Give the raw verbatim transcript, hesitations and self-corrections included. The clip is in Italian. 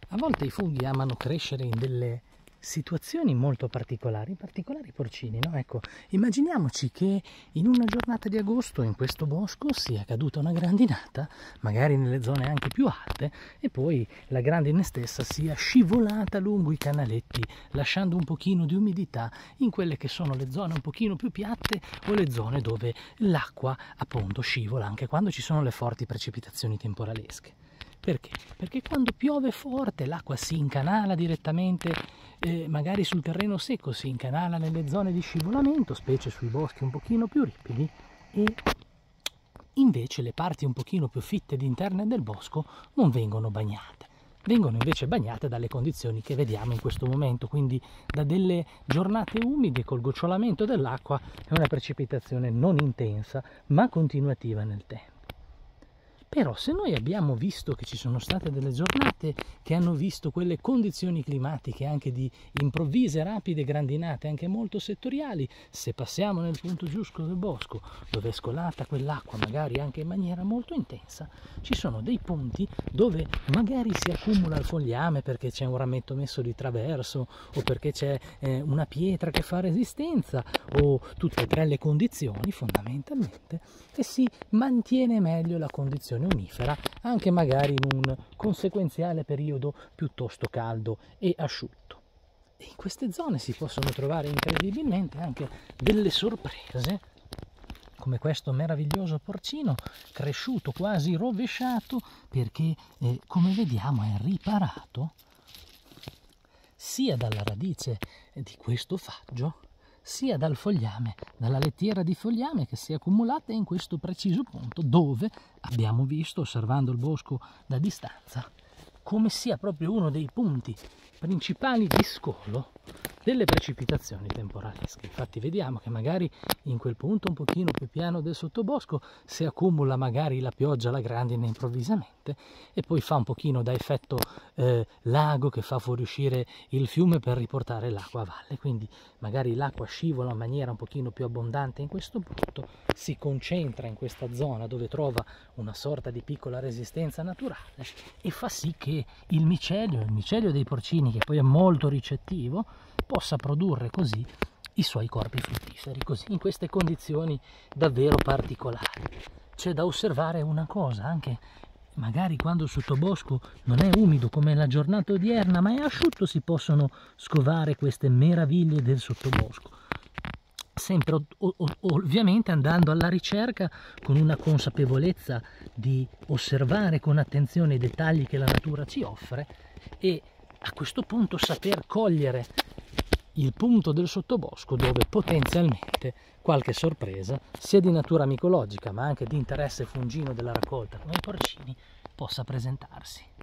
A volte i funghi amano crescere in delle situazioni molto particolari, in particolare i porcini, no? Ecco, immaginiamoci che in una giornata di agosto in questo bosco sia caduta una grandinata, magari nelle zone anche più alte, e poi la grandine stessa sia scivolata lungo i canaletti, lasciando un pochino di umidità in quelle che sono le zone un pochino più piatte o le zone dove l'acqua appunto scivola anche quando ci sono le forti precipitazioni temporalesche. Perché? Perché quando piove forte l'acqua si incanala direttamente, eh, magari sul terreno secco, si incanala nelle zone di scivolamento, specie sui boschi un pochino più ripidi, e invece le parti un pochino più fitte ed interne del bosco non vengono bagnate. Vengono invece bagnate dalle condizioni che vediamo in questo momento, quindi da delle giornate umide col gocciolamento dell'acqua e una precipitazione non intensa ma continuativa nel tempo. Però se noi abbiamo visto che ci sono state delle giornate che hanno visto quelle condizioni climatiche anche di improvvise, rapide grandinate, anche molto settoriali, se passiamo nel punto giusto del bosco, dove è scolata quell'acqua, magari anche in maniera molto intensa, ci sono dei punti dove magari si accumula il fogliame perché c'è un rametto messo di traverso, o perché c'è eh, una pietra che fa resistenza, o tutte e tre le condizioni fondamentalmente, e si mantiene meglio la condizione unifera anche magari in un conseguenziale periodo piuttosto caldo e asciutto. E in queste zone si possono trovare incredibilmente anche delle sorprese, come questo meraviglioso porcino cresciuto quasi rovesciato, perché eh, come vediamo è riparato sia dalla radice di questo faggio sia dal fogliame, dalla lettiera di fogliame che si è accumulata in questo preciso punto dove abbiamo visto, osservando il bosco da distanza, come sia proprio uno dei punti principali di scolo delle precipitazioni temporalesche. Infatti vediamo che magari in quel punto un pochino più piano del sottobosco si accumula magari la pioggia, la grandine improvvisamente, e poi fa un pochino da effetto eh, lago che fa fuoriuscire il fiume per riportare l'acqua a valle, quindi magari l'acqua scivola in maniera un pochino più abbondante in questo punto, si concentra in questa zona dove trova una sorta di piccola resistenza naturale e fa sì che il micelio, il micelio dei porcini, che poi è molto ricettivo, possa produrre così i suoi corpi fruttiferi, così in queste condizioni davvero particolari. C'è da osservare una cosa, anche magari quando il sottobosco non è umido come la giornata odierna, ma è asciutto, si possono scovare queste meraviglie del sottobosco. Sempre ovviamente andando alla ricerca con una consapevolezza di osservare con attenzione i dettagli che la natura ci offre, e a questo punto saper cogliere il punto del sottobosco dove potenzialmente qualche sorpresa, sia di natura micologica ma anche di interesse fungino della raccolta come i porcini, possa presentarsi.